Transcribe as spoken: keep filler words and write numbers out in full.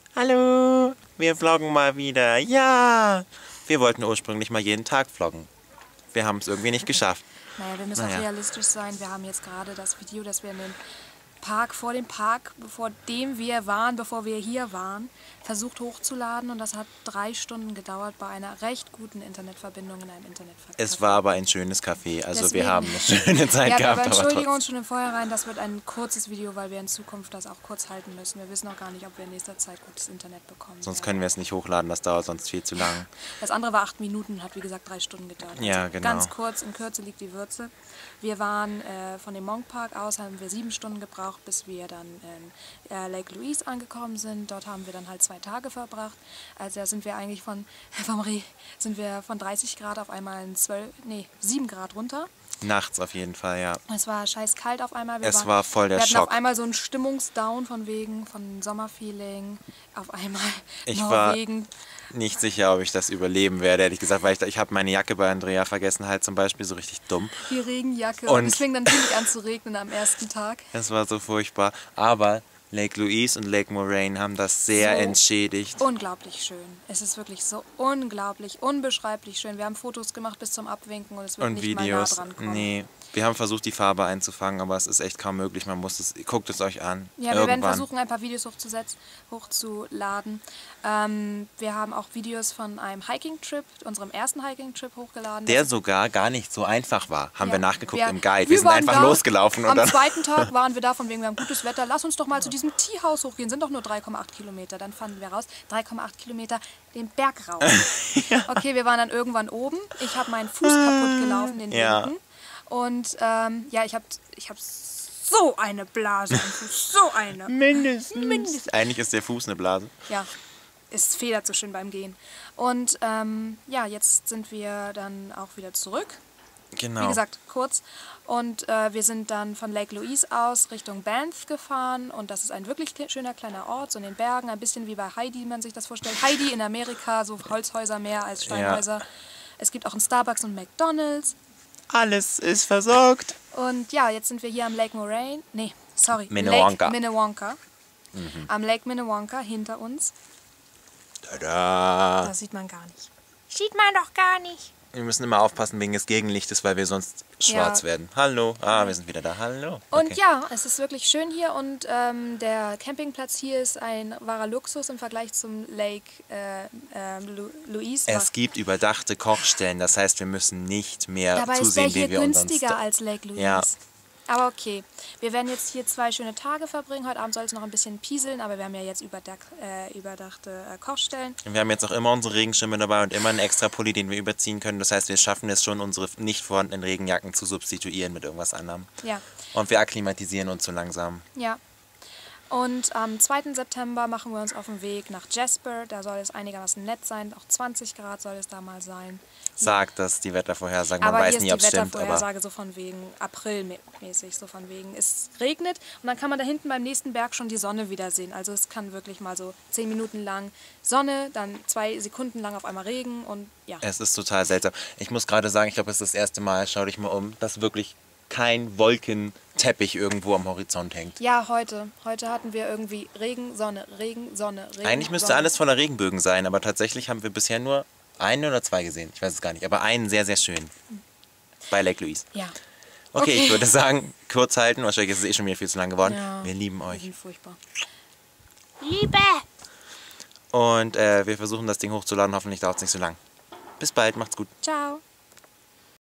Hallo, wir vloggen mal wieder. Ja, wir wollten ursprünglich mal jeden Tag vloggen. Wir haben es irgendwie nicht geschafft. Naja, wir müssen naja. auch realistisch sein. Wir haben jetzt gerade das Video, das wir in dem Park, vor dem Park, vor dem wir waren, bevor wir hier waren, versucht hochzuladen. Und das hat drei Stunden gedauert bei einer recht guten Internetverbindung in einem Internetcafé. Es war aber ein schönes Café, also Deswegen. wir haben eine schöne Zeit ja, gehabt. aber entschuldigen aber uns schon im Vorhinein, das wird ein kurzes Video, weil wir in Zukunft das auch kurz halten müssen. Wir wissen auch gar nicht, ob wir in nächster Zeit gutes Internet bekommen. Sonst werden. können wir es nicht hochladen, das dauert sonst viel zu lang. Das andere war acht Minuten, hat wie gesagt drei Stunden gedauert. Ja, also genau. Ganz kurz, in Kürze liegt die Würze. Wir waren äh, von dem Monk Park aus, haben wir sieben Stunden gebraucht, bis wir dann in äh, Lake Louise angekommen sind. Dort haben wir dann halt zwei Tage verbracht. Also da sind wir eigentlich von, vom Reh, sind wir von dreißig Grad auf einmal in zwölf, nee, sieben Grad runter. Nachts auf jeden Fall, ja. Es war scheiß kalt auf einmal. Wir es waren, war voll der wir hatten Schock. auf einmal so einen Stimmungsdown von wegen, von Sommerfeeling. Auf einmal Ich Norwegen. war nicht sicher, ob ich das überleben werde, ehrlich gesagt, weil ich, ich habe meine Jacke bei Andrea vergessen, halt zum Beispiel, so richtig dumm. Die Regenjacke. Und Und es fing dann ziemlich an zu regnen am ersten Tag. Es war so furchtbar, aber Lake Louise und Lake Moraine haben das sehr So entschädigt. Unglaublich schön. Es ist wirklich so unglaublich, unbeschreiblich schön. Wir haben Fotos gemacht bis zum Abwinken und es wird Und nicht Videos. mal nah dran kommen. Nee, wir haben versucht, die Farbe einzufangen, aber es ist echt kaum möglich. Man muss es, guckt es euch an. Ja, wir Irgendwann. werden versuchen, ein paar Videos hochzusetzen, hochzuladen. Ähm, wir haben auch Videos von einem Hiking-Trip, unserem ersten Hiking-Trip hochgeladen. Der sogar gar nicht so einfach war. Haben Ja, wir nachgeguckt wir- im Guide. Wir, wir sind waren einfach da, losgelaufen. Und Am dann zweiten Tag waren wir da, von wegen, wir haben gutes Wetter. Lass uns doch mal zu diesem Teehaus hochgehen. Sind doch nur drei Komma acht Kilometer. Dann fanden wir raus, drei Komma acht Kilometer den Berg rauf. ja. Okay, wir waren dann irgendwann oben. Ich habe meinen Fuß kaputt gelaufen, den Ja. linken. Und ähm, ja, ich habe ich hab so eine Blase am Fuß. So eine. mindestens. Mindestens. Eigentlich ist der Fuß eine Blase. Ja, es federt so schön beim Gehen. Und ähm, ja, jetzt sind wir dann auch wieder zurück. Genau. Wie gesagt, kurz. Und äh, wir sind dann von Lake Louise aus Richtung Banff gefahren. Und das ist ein wirklich schöner kleiner Ort, so in den Bergen. Ein bisschen wie bei Heidi, man sich das vorstellt. Heidi in Amerika, so Holzhäuser mehr als Steinhäuser. Ja. Es gibt auch einen Starbucks und McDonald's. Alles ist versorgt. Und ja, jetzt sind wir hier am Lake Moraine. Nee, sorry. Minnewanka. Lake Minnewanka. Mhm. Am Lake Minnewanka hinter uns. Tada. Das sieht man gar nicht. Sieht man doch gar nicht. Wir müssen immer aufpassen wegen des Gegenlichtes, weil wir sonst schwarz Ja. werden. Hallo. Ah, wir sind wieder da. Hallo. Und Okay. ja, es ist wirklich schön hier und ähm, der Campingplatz hier ist ein wahrer Luxus im Vergleich zum Lake äh, äh, Lu Louise. Es gibt überdachte Kochstellen, das heißt, wir müssen nicht mehr Dabei ist zusehen, der hier wie wir uns günstiger als Lake Louise. Ja. Aber okay, wir werden jetzt hier zwei schöne Tage verbringen. Heute Abend soll es noch ein bisschen pieseln, aber wir haben ja jetzt überdacht, äh, überdachte äh, Kochstellen. Wir haben jetzt auch immer unsere Regenschirme dabei und immer einen extra Pulli, den wir überziehen können. Das heißt, wir schaffen es schon, unsere nicht vorhandenen Regenjacken zu substituieren mit irgendwas anderem. Ja. Und wir akklimatisieren uns so langsam. Ja. Und am zweiten September machen wir uns auf den Weg nach Jasper. Da soll es einigermaßen nett sein. Auch zwanzig Grad soll es da mal sein. Sagt das die Wettervorhersage. Man Aber weiß hier nie, ist ob die es stimmt. Aber Wettervorhersage so von wegen April-mäßig, so von wegen es regnet und dann kann man da hinten beim nächsten Berg schon die Sonne wieder sehen. Also es kann wirklich mal so zehn Minuten lang Sonne, dann zwei Sekunden lang auf einmal Regen und ja. es ist total seltsam. Ich muss gerade sagen, ich glaube, es ist das erste Mal, schau dich mal um, dass wirklich kein Wolkenteppich irgendwo am Horizont hängt. Ja, heute. Heute hatten wir irgendwie Regen, Sonne, Regen, Sonne, Regen, Eigentlich müsste Sonne. alles voller Regenbögen sein, aber tatsächlich haben wir bisher nur einen oder zwei gesehen. Ich weiß es gar nicht, aber einen sehr, sehr schön. Bei Lake Louise. Ja. Okay, Okay. ich würde sagen, kurz halten. Wahrscheinlich ist es eh schon wieder viel zu lang geworden. Ja. Wir lieben Wir euch. sind furchtbar. Liebe! Und äh, wir versuchen das Ding hochzuladen. Hoffentlich dauert es nicht so lang. Bis bald, macht's gut. Ciao.